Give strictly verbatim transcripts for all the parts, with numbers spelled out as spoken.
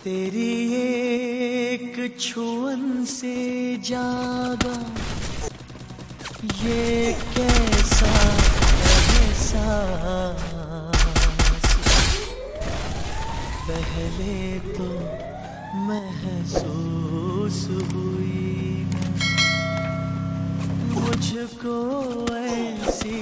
तेरी एक छुअन से जागा ये कैसा एहसास, पहले तो महसूस हुई मुझको ऐसी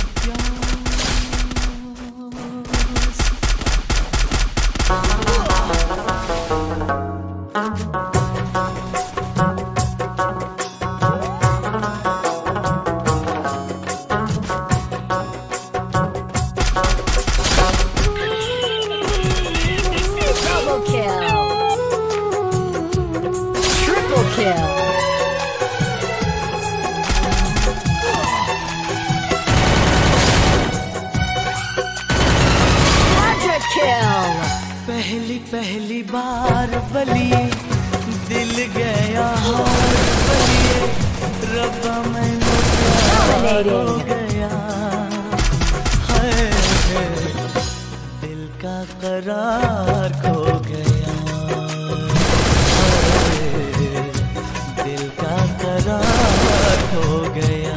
पहली पहली बार बलिए दिल गया हार बलिए रब्बा मैंने प्यार हो गया है, दिल का करार खो गया है, दिल का करार खो गया।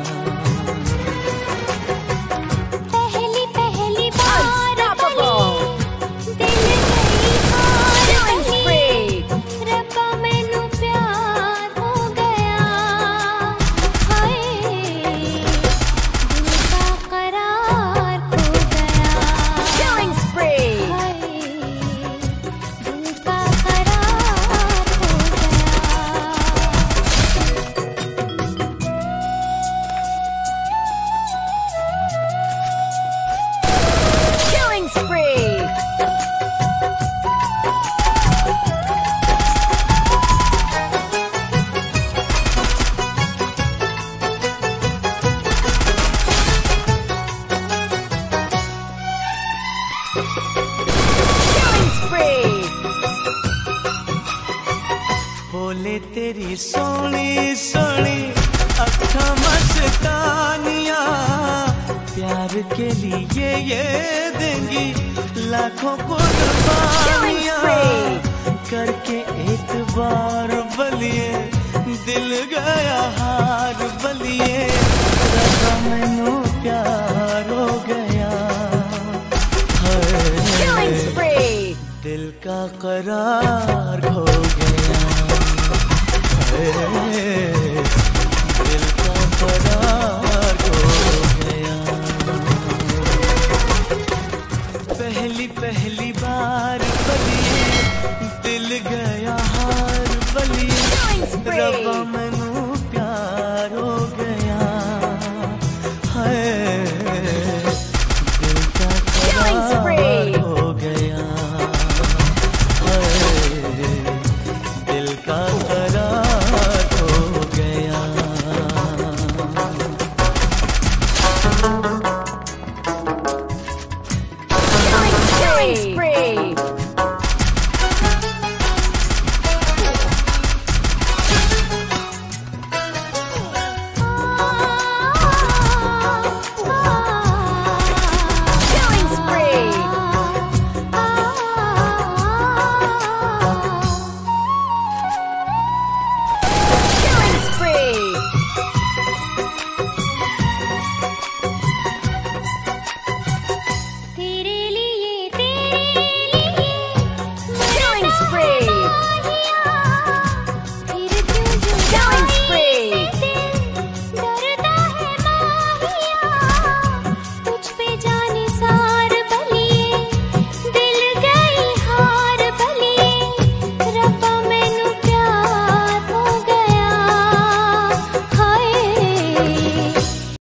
बोले तेरी सोनी सोनी अखा मस्तानिया प्यार के लिए ये देंगी लाखों कुर्बानियां करके एक बार बलिए दिल गया हार बलिए रब्बा मैनू प्यार हो गया है, दिल का करार खो गया है, दिल का करार खो गया। पहली पहली बार बलिए दिल गया हार बलिए रब्बा